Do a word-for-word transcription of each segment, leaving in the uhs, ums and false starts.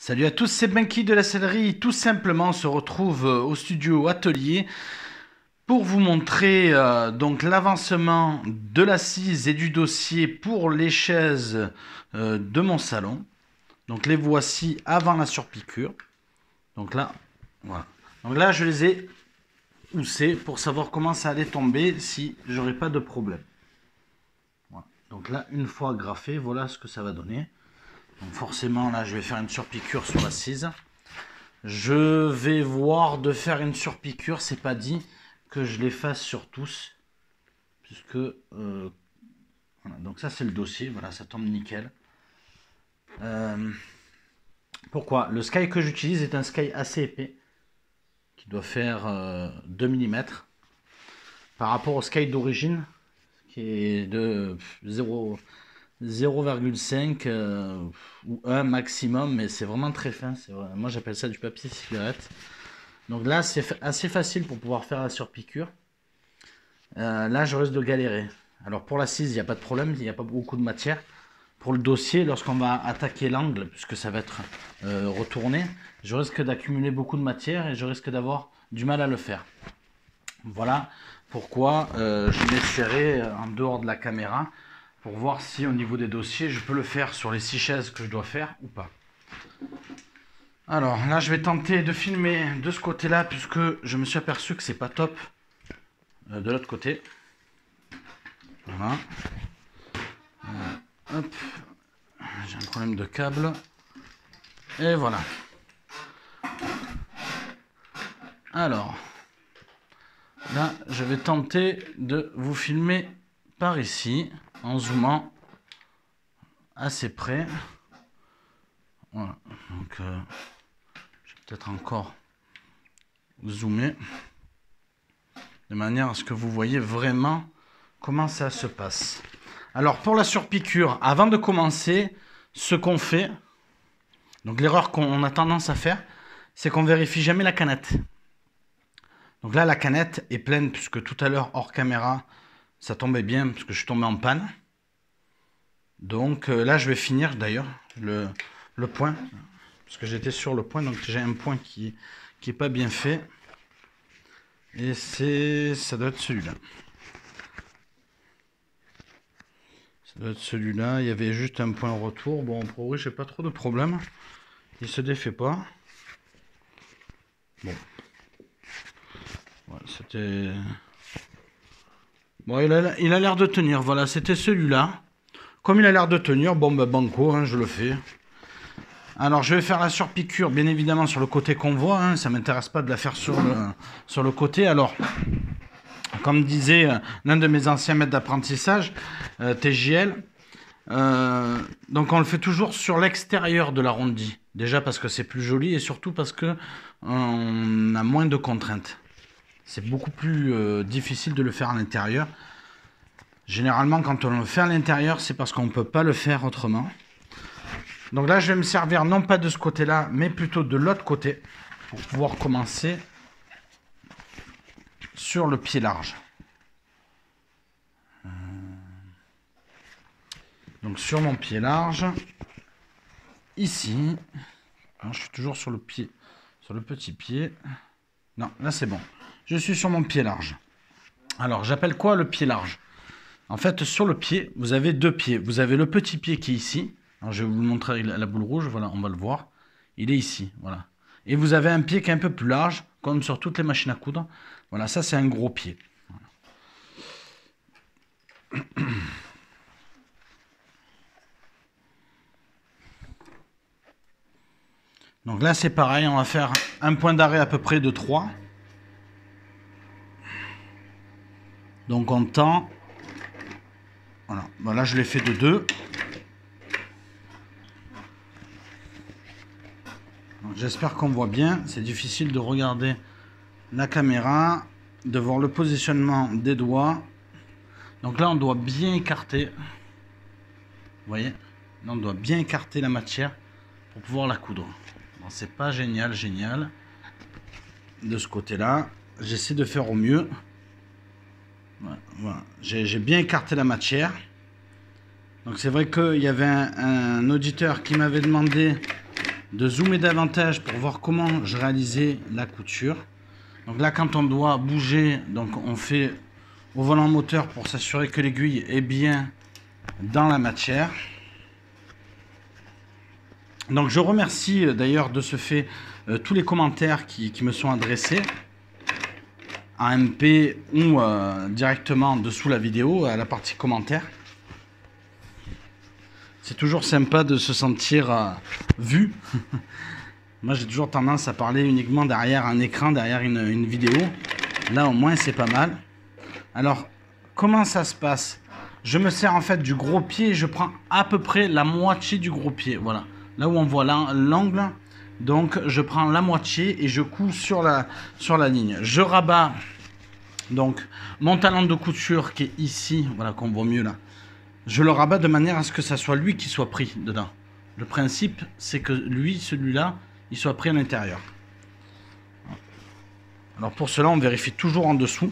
Salut à tous, c'est Benki de la sellerie. Tout simplement, on se retrouve au studio atelier pour vous montrer euh, donc l'avancement de l'assise et du dossier pour les chaises euh, de mon salon. Donc les voici avant la surpiqûre. Donc là, voilà. Donc là, je les ai houssés pour savoir comment ça allait tomber si j'aurais pas de problème. Voilà. Donc là, une fois graffé, voilà ce que ça va donner. Donc forcément, là, je vais faire une surpiqûre sur l'assise. Je vais voir de faire une surpiqûre. C'est pas dit que je les fasse sur tous. Puisque... Euh, voilà. Donc ça, c'est le dossier. Voilà, ça tombe nickel. Euh, pourquoi? Le sky que j'utilise est un sky assez épais. Qui doit faire euh, deux millimètres. Par rapport au sky d'origine. Qui est de zéro virgule cinq euh, ou un maximum, mais c'est vraiment très fin. Vrai. Moi j'appelle ça du papier cigarette. Donc là c'est assez facile pour pouvoir faire la surpiqûre. Euh, là je risque de galérer. Alors pour l'assise il n'y a pas de problème, il n'y a pas beaucoup de matière. Pour le dossier, lorsqu'on va attaquer l'angle, puisque ça va être euh, retourné, je risque d'accumuler beaucoup de matière et je risque d'avoir du mal à le faire. Voilà pourquoi euh, je m'essaierai en dehors de la caméra pour voir si au niveau des dossiers je peux le faire sur les six chaises que je dois faire ou pas. Alors là je vais tenter de filmer de ce côté là puisque je me suis aperçu que c'est pas top euh, de l'autre côté. Voilà. Euh, hop, j'ai un problème de câble et voilà. Alors là je vais tenter de vous filmer par ici en zoomant assez près. Voilà, donc euh, je vais peut-être encore zoomer de manière à ce que vous voyez vraiment comment ça se passe. Alors pour la surpiqûre, avant de commencer, ce qu'on fait, donc l'erreur qu'on a tendance à faire, c'est qu'on vérifie jamais la canette. Donc là la canette est pleine puisque tout à l'heure hors caméra, ça tombait bien parce que je suis tombé en panne. Donc euh, là je vais finir d'ailleurs le, le point. Parce que j'étais sur le point, donc j'ai un point qui qui est pas bien fait. Et c'est ça doit être celui-là. Ça doit être celui-là. Il y avait juste un point retour. Bon, en progrès, j'ai pas trop de problème. Il se défait pas. Bon. Voilà, c'était... Bon, il a il a l'air de tenir. Voilà, c'était celui-là. Comme il a l'air de tenir, bon, ben, banco, hein, je le fais. Alors, je vais faire la surpiqûre, bien évidemment, sur le côté qu'on voit. Hein, ça ne m'intéresse pas de la faire sur le, sur le côté. Alors, comme disait euh, l'un de mes anciens maîtres d'apprentissage, euh, T J L, euh, donc on le fait toujours sur l'extérieur de l'arrondi. Déjà parce que c'est plus joli et surtout parce que on a moins de contraintes. C'est beaucoup plus euh, difficile de le faire à l'intérieur. Généralement, quand on le fait à l'intérieur, c'est parce qu'on ne peut pas le faire autrement. Donc là, je vais me servir non pas de ce côté-là, mais plutôt de l'autre côté pour pouvoir commencer sur le pied large. Donc sur mon pied large, ici, alors, je suis toujours sur le pied, sur le petit pied. Non, là c'est bon. Je suis sur mon pied large. Alors, j'appelle quoi le pied large? En fait, sur le pied, vous avez deux pieds. Vous avez le petit pied qui est ici. Alors, je vais vous le montrer avec la boule rouge. Voilà, on va le voir. Il est ici. Voilà. Et vous avez un pied qui est un peu plus large, comme sur toutes les machines à coudre. Voilà, ça, c'est un gros pied. Voilà. Donc là, c'est pareil. On va faire un point d'arrêt à peu près de trois. Donc, on tend. Voilà. Bon, là, je l'ai fait de deux. J'espère qu'on voit bien. C'est difficile de regarder la caméra, de voir le positionnement des doigts. Donc là, on doit bien écarter. Vous voyez? Là, on doit bien écarter la matière pour pouvoir la coudre. Bon, c'est pas génial, génial. De ce côté-là, j'essaie de faire au mieux. Voilà, voilà. J'ai bien écarté la matière. Donc c'est vrai qu'il y avait un, un auditeur qui m'avait demandé de zoomer davantage pour voir comment je réalisais la couture. Donc là, quand on doit bouger, donc on fait au volant moteur pour s'assurer que l'aiguille est bien dans la matière. Donc je remercie d'ailleurs de ce fait euh, tous les commentaires qui, qui me sont adressés en M P ou euh, directement dessous la vidéo à la partie commentaires. C'est toujours sympa de se sentir euh, vu. Moi j'ai toujours tendance à parler uniquement derrière un écran, derrière une, une vidéo. Là au moins c'est pas mal. Alors comment ça se passe? Je me sers en fait du gros pied et je prends à peu près la moitié du gros pied. Voilà. Là où on voit l'angle, donc je prends la moitié et je couds sur la, sur la ligne. Je rabats donc mon talon de couture qui est ici, voilà qu'on voit mieux là. Je le rabats de manière à ce que ça soit lui qui soit pris dedans. Le principe c'est que lui, celui-là, il soit pris à l'intérieur. Alors pour cela on vérifie toujours en dessous.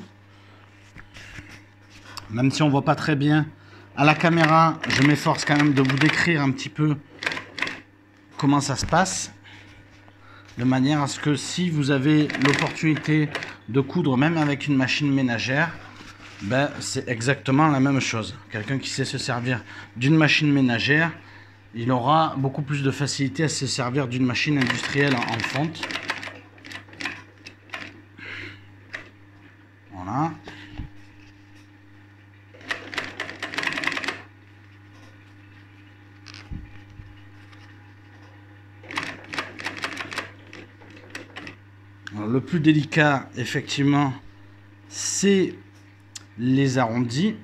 Même si on voit pas très bien à la caméra, je m'efforce quand même de vous décrire un petit peu comment ça se passe, de manière à ce que si vous avez l'opportunité de coudre même avec une machine ménagère, ben, c'est exactement la même chose. Quelqu'un qui sait se servir d'une machine ménagère, il aura beaucoup plus de facilité à se servir d'une machine industrielle en fonte. Voilà. Alors, le plus délicat, effectivement, c'est les arrondis.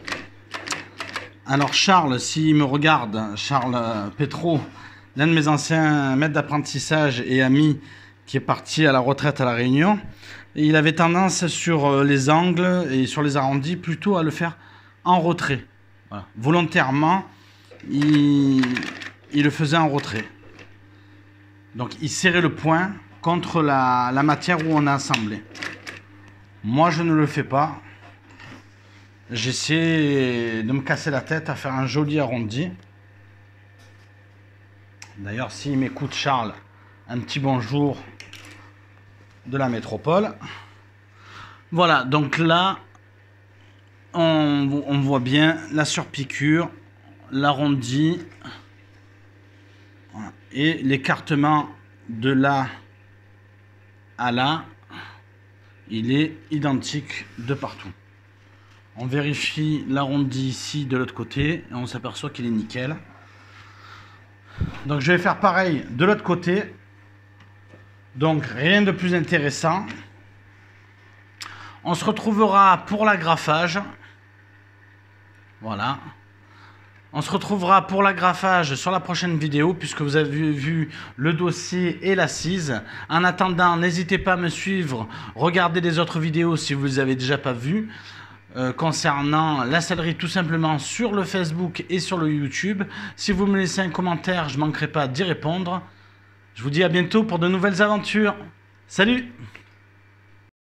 Alors Charles, s'il me regarde, Charles Pétro, l'un de mes anciens maîtres d'apprentissage et amis qui est parti à la retraite à La Réunion, il avait tendance sur les angles et sur les arrondis plutôt à le faire en retrait. Voilà. Volontairement, il, il le faisait en retrait. Donc il serrait le point contre la, la matière où on a assemblé. Moi je ne le fais pas. J'essaie de me casser la tête à faire un joli arrondi. D'ailleurs s'il m'écoute Charles, un petit bonjour de la métropole. Voilà, donc là on, on voit bien la surpiqûre, l'arrondi, voilà, et l'écartement de là à là, il est identique de partout. On vérifie l'arrondi ici de l'autre côté et on s'aperçoit qu'il est nickel. Donc je vais faire pareil de l'autre côté. Donc rien de plus intéressant. On se retrouvera pour l'agrafage. Voilà. On se retrouvera pour l'agrafage sur la prochaine vidéo puisque vous avez vu le dossier et l'assise. En attendant, n'hésitez pas à me suivre. Regardez les autres vidéos si vous ne les avez déjà pas vues. Euh, concernant la sellerie tout simplement sur le Facebook et sur le YouTube. Si vous me laissez un commentaire, je ne manquerai pas d'y répondre. Je vous dis à bientôt pour de nouvelles aventures. Salut!